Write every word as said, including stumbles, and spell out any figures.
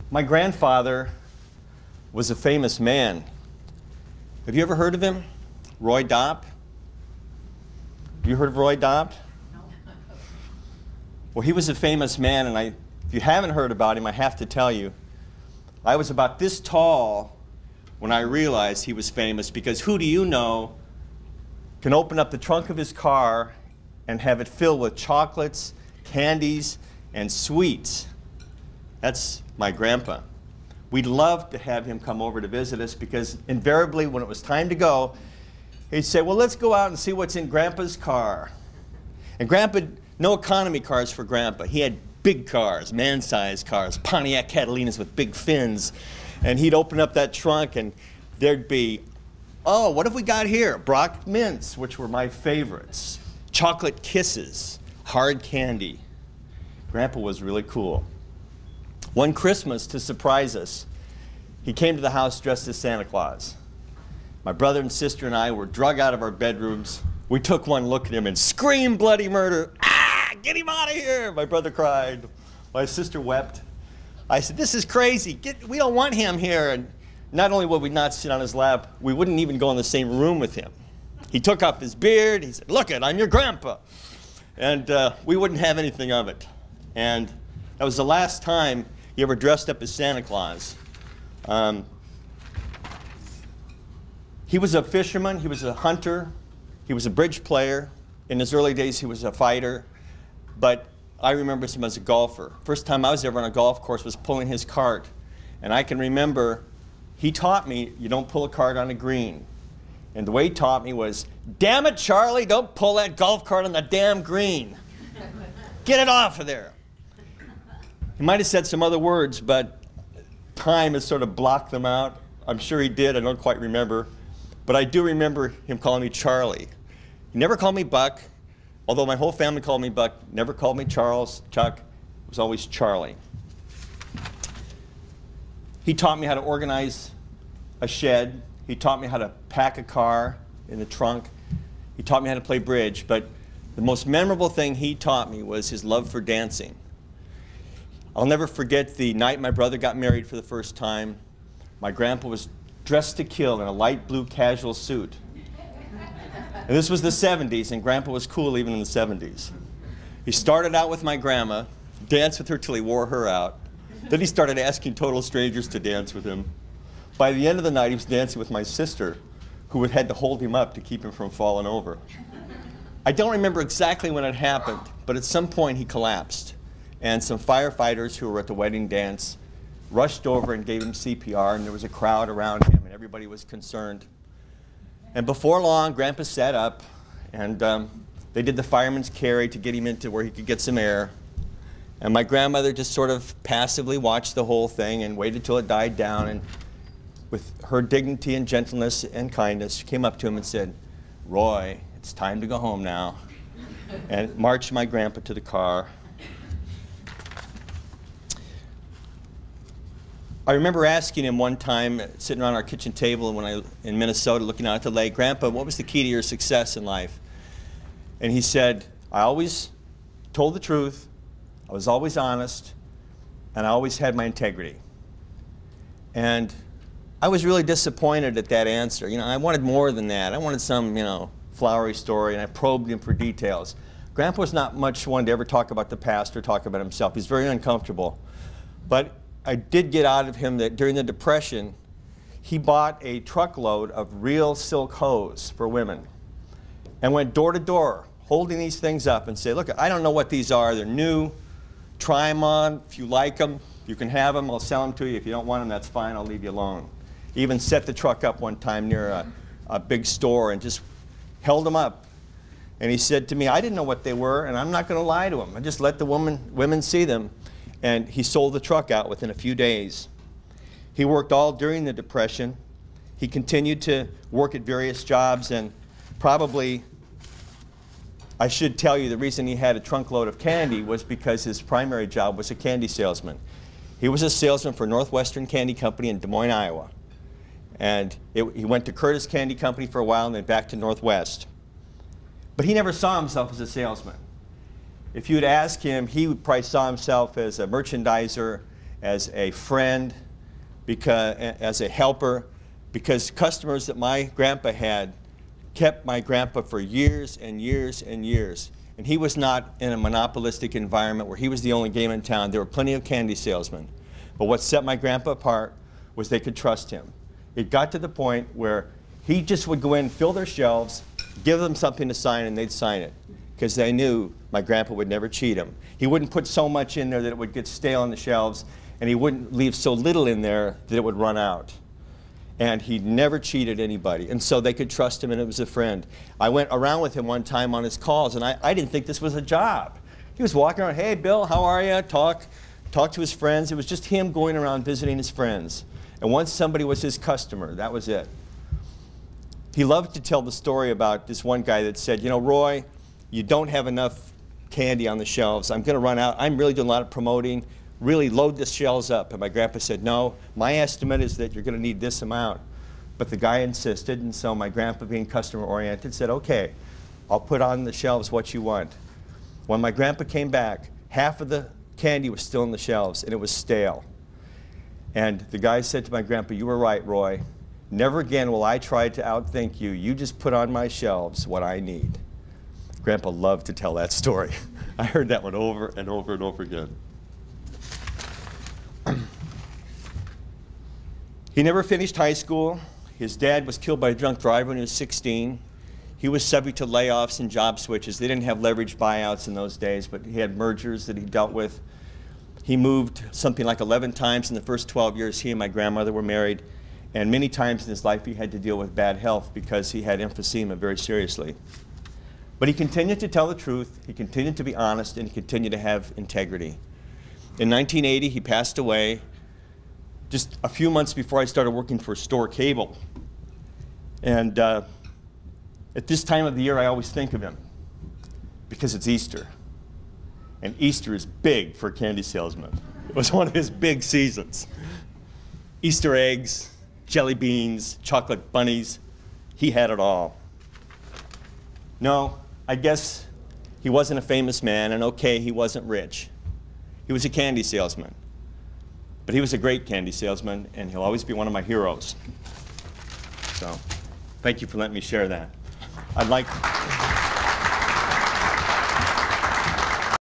My grandfather was a famous man. Have you ever heard of him? Roy Dopp? Have you heard of Roy Dopp? No. Well, he was a famous man, and I, if you haven't heard about him, I have to tell you, I was about this tall when I realized he was famous, because who do you know can open up the trunk of his car and have it filled with chocolates, candies, and sweets? That's my grandpa. We'd love to have him come over to visit us, because invariably when it was time to go, he'd say, well, let's go out and see what's in Grandpa's car. And Grandpa, no economy cars for Grandpa. He had big cars, man-sized cars, Pontiac Catalinas with big fins. And he'd open up that trunk and there'd be, oh, what have we got here? Brock Mints, which were my favorites. Chocolate Kisses, hard candy. Grandpa was really cool. One Christmas, to surprise us, he came to the house dressed as Santa Claus. My brother and sister and I were drug out of our bedrooms. We took one look at him and screamed bloody murder. Ah, get him out of here, my brother cried. My sister wept. I said, this is crazy. Get, we don't want him here. And not only would we not sit on his lap, we wouldn't even go in the same room with him. He took off his beard. He said, look it, I'm your grandpa. And uh, we wouldn't have anything of it. And that was the last time he ever dressed up as Santa Claus. Um, he was a fisherman, he was a hunter, he was a bridge player. In his early days, he was a fighter. But I remember him as a golfer. First time I was ever on a golf course was pulling his cart. And I can remember he taught me, you don't pull a cart on a green. And the way he taught me was, damn it, Charlie, don't pull that golf cart on the damn green. Get it off of there. He might have said some other words, but time has sort of blocked them out. I'm sure he did, I don't quite remember. But I do remember him calling me Charlie. He never called me Buck, although my whole family called me Buck, never called me Charles, Chuck. It was always Charlie. He taught me how to organize a shed. He taught me how to pack a car in the trunk. He taught me how to play bridge. But the most memorable thing he taught me was his love for dancing. I'll never forget the night my brother got married for the first time. My grandpa was dressed to kill in a light blue casual suit. And this was the seventies, and Grandpa was cool even in the seventies. He started out with my grandma, danced with her till he wore her out. Then he started asking total strangers to dance with him. By the end of the night, he was dancing with my sister, who had to hold him up to keep him from falling over. I don't remember exactly when it happened, but at some point he collapsed. And some firefighters who were at the wedding dance rushed over and gave him C P R, and there was a crowd around him, and everybody was concerned. And before long, Grandpa sat up, and um, they did the fireman's carry to get him into where he could get some air. And my grandmother just sort of passively watched the whole thing and waited till it died down, and with her dignity and gentleness and kindness, she came up to him and said, Roy, it's time to go home now, and marched my grandpa to the car. I remember asking him one time, sitting around our kitchen table when I, in Minnesota, looking out at the lake, Grandpa, what was the key to your success in life? And he said, I always told the truth, I was always honest, and I always had my integrity. And I was really disappointed at that answer. You know, I wanted more than that. I wanted some, you know, flowery story, and I probed him for details. Grandpa was not much one to ever talk about the past or talk about himself. He's very uncomfortable. But I did get out of him that during the Depression, he bought a truckload of real silk hose for women and went door to door holding these things up and say, look, I don't know what these are. They're new. Try them on. If you like them, you can have them. I'll sell them to you. If you don't want them, that's fine. I'll leave you alone. He even set the truck up one time near a, a big store and just held them up. And he said to me, I didn't know what they were, and I'm not going to lie to him. I just let the woman, women see them. And he sold the truck out within a few days. He worked all during the Depression. He continued to work at various jobs, and probably, I should tell you, the reason he had a trunk load of candy was because his primary job was a candy salesman. He was a salesman for Northwestern Candy Company in Des Moines, Iowa. And it, he went to Curtis Candy Company for a while and then back to Northwest. But he never saw himself as a salesman. If you would ask him, he probably saw himself as a merchandiser as a friend, because, as a helper, because customers that my grandpa had kept my grandpa for years and years and years. And he was not in a monopolistic environment where he was the only game in town. There were plenty of candy salesmen. But what set my grandpa apart was they could trust him. It got to the point where he just would go in, fill their shelves, give them something to sign, and they'd sign it, because they knew my grandpa would never cheat him. He wouldn't put so much in there that it would get stale on the shelves, and he wouldn't leave so little in there that it would run out. And he never cheated anybody, and so they could trust him, and it was a friend. I went around with him one time on his calls, and I, I didn't think this was a job. He was walking around, hey, Bill, how are you? Talk, talk to his friends. It was just him going around visiting his friends. And once somebody was his customer, that was it. He loved to tell the story about this one guy that said, you know, Roy, you don't have enough candy on the shelves. I'm going to run out. I'm really doing a lot of promoting. Really load the shelves up. And my grandpa said, no, my estimate is that you're going to need this amount. But the guy insisted, and so my grandpa, being customer-oriented, said, okay, I'll put on the shelves what you want. When my grandpa came back, half of the candy was still on the shelves, and it was stale. And the guy said to my grandpa, you were right, Roy. Never again will I try to outthink you. You just put on my shelves what I need. Grandpa loved to tell that story. I heard that one over and over and over again. He never finished high school. His dad was killed by a drunk driver when he was sixteen. He was subject to layoffs and job switches. They didn't have leveraged buyouts in those days, but he had mergers that he dealt with. He moved something like eleven times in the first twelve years he and my grandmother were married, and many times in his life he had to deal with bad health because he had emphysema very seriously. But he continued to tell the truth, he continued to be honest, and he continued to have integrity. In nineteen eighty, he passed away just a few months before I started working for Store Cable. And uh, at this time of the year, I always think of him because it's Easter. And Easter is big for a candy salesman. It was one of his big seasons. Easter eggs, jelly beans, chocolate bunnies, he had it all. No, I guess he wasn't a famous man, and okay, he wasn't rich. He was a candy salesman. But he was a great candy salesman, and he'll always be one of my heroes. So, thank you for letting me share that. I'd like